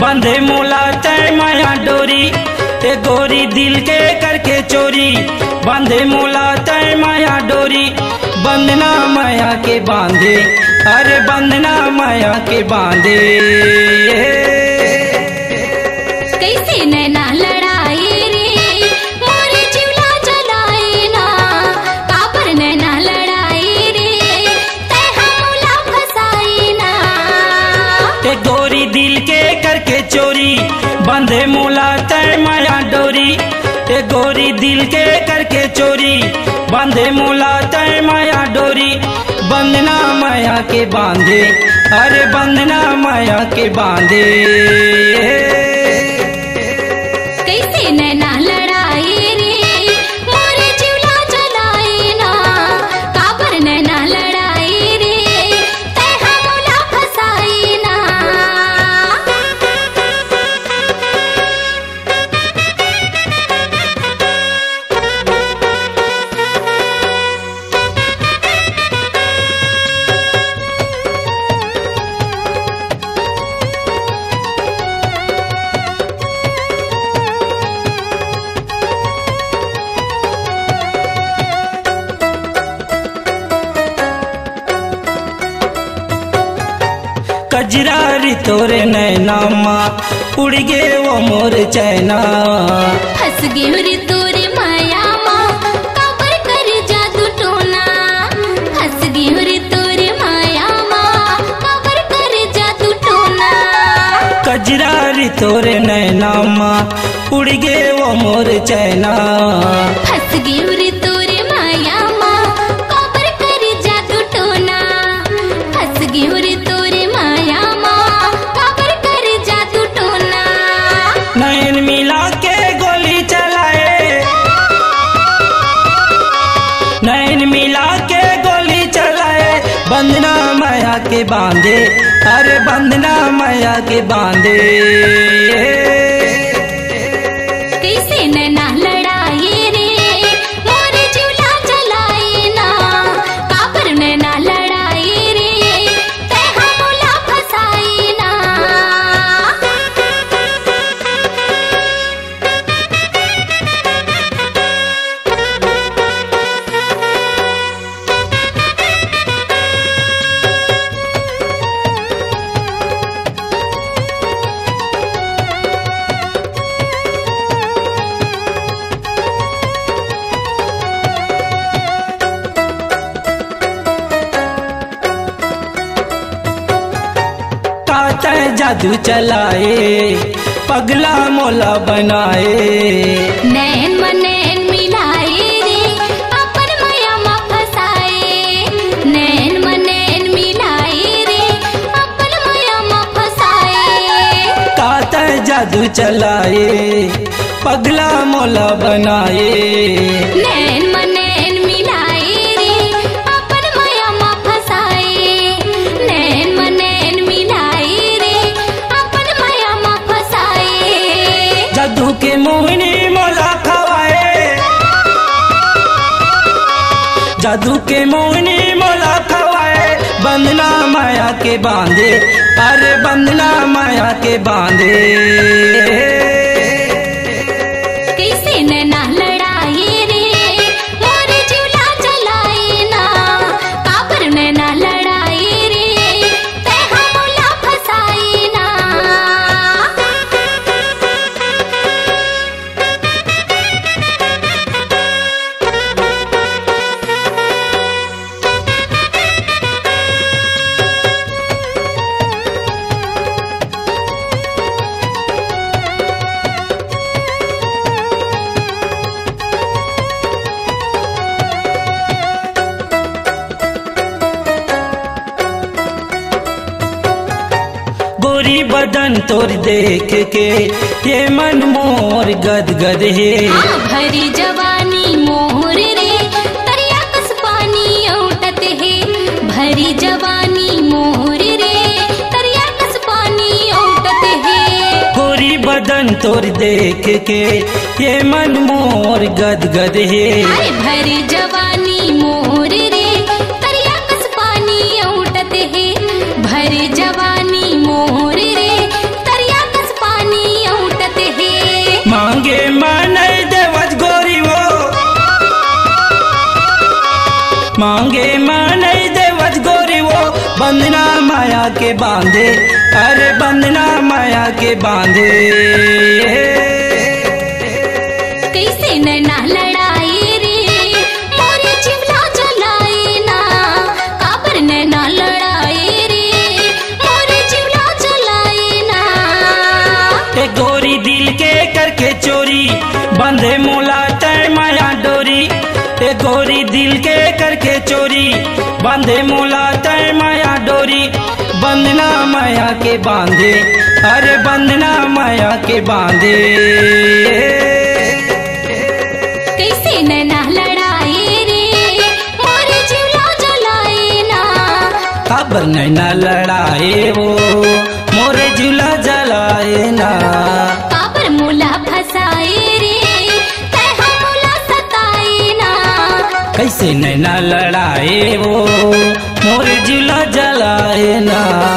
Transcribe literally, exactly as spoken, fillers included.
बंधे मोला तय माया डोरी, ए गोरी दिल के करके चोरी। बंधे मोला तय माया डोरी, बंधना माया के बांधे, अरे बंधना माया के बांधे। कैसे नैना लड़ाए रे मोर जीवला जलाए ना, काबर नैना लड़ाए रे तय हमला फसाए ना। ते गोरी दिल के करके चोरी, बंधे मोला तय माया डोरी। ते गोरी दिल के करके चोरी, बंधे मोला तय माया डोरी। बंधना माया के बांधे, अरे बंधना माया के बांधे। कैसे नैना लड़ाए रे मोर जीवला जलाए ना, काबर नैना लड़ाए रे तय हमला फसाए ना। कजरारी तोरे नैना माँ उड़ गे वो मोर चैना। फंस गे रे तोरे माया माँ काबर कर जादू टोना। फंस गे रे तोरे माया माँ काबर कर जादू टोना। कजरारी तोरे नैना माँ उड़ गे वो मोर चैना। फंस गे रे तोरे माया माँ काबर कर जादू टोना। फंस गे रे तोरे माया माँ काबर कर जादू टोना। नैन मिला के गोली चलाए, नैन मिला के गोली चलाए। बंधना माया के बांधे, अरे बंधना माया के बांधे। कैसे नैना लड़ाए रे मोर जीवला जलाए ना, काबर नैना लड़ाए रे तय हमला फसाए ना। काता जादू चलाए, पगला मोला बनाए। नैन मन नैन मिलाए रे अपन माया मा फसाए। नैन मन नैन मिलाए रे अपन माया मा फसाए। काता जादू चलाए, पगला मोला बनाए। नैन मन नैन मिलाए रे अपन माया मा फसाए। नैन मन नैन मिलाए रे अपन माया मा फसाए। जादू के मोहिनी मोला खवाए, जादू के मोहिनी मोला खवाए। बंधना माया के बांधे, अरे बंधना माया के बांधे। कैसे नैना लड़ाए रे मोर जीवला जलाए ना, काबर नैना लड़ाए रे तय हमला फसाए ना। गोरी बदन तोर देख के ये मन मोर गदगद है। हाँ भरी जवानी मोर रे तरिया कस पानी औटत है। भरी जवानी मोर रे तरिया कस पानी औटत है। गोरी बदन तोर देख के ये मन मोर गदगद है। अरे भरी जवानी मोर रे तरिया कस पानी औटत है। भरी जवानी मोर रे तरिया कस बंधना माया के बांधे, अरे बंधना माया के बांधे। कैसे नैना लड़ाई रे मोरे जीवला जलाई ना, काबर नैना लड़ाई रे मोरे जीवला जलाई ना। ए गोरी दिल के करके चोरी, बंधे मोला तय माया डोरी। ए गोरी दिल के करके चोरी, बंधे मोला तय माया डोरी। बंधना माया के बांधे, अरे बंधना माया के बांधे। कैसे नैना लड़ाई रे मोरे जीवला जलाई ना, खबर नैना लड़ाए वो मोरे झूला जलाए ना। काबर मोला फसाई रे तै हम मोला सताई ना। कैसे नैना लड़ाए वो मोरे झूला जलाए ना।